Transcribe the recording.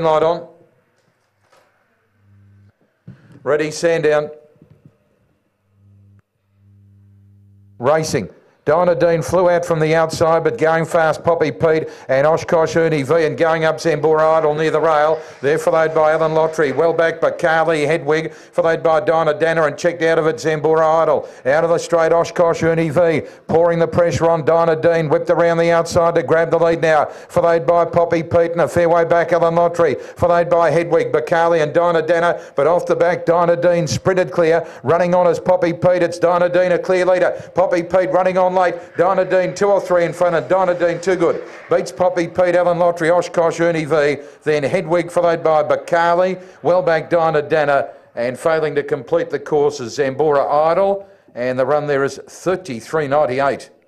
Light on. Ready, Sandown. Racing. Dynadine flew out from the outside, but going fast, Poppy Pete and Oshkosh Uni V, and going up Zambora Idol near the rail. They're followed by Alan Lottery. Well back by Carly Hedwig, followed by Dinah Danner, and checked out of it Zambora Idol. Out of the straight, Oshkosh Uni V, pouring the pressure on Dynadine, whipped around the outside to grab the lead now. Followed by Poppy Pete, and a fair way back Alan Lottery. Followed by Hedwig, Bacali and Dinah Danner, but off the back, Dynadine sprinted clear. Running on as Poppy Pete, it's Dynadine a clear leader. Poppy Pete running on late. Dynadine 2 or 3 in front, and Dynadine too good. Beats Poppy Pete, Alan Lottery, Oshkosh Uni V, then Hedwig followed by Bacali, well back Dinah Danner, and failing to complete the course is Zambora Idol, and the run there is 33.98.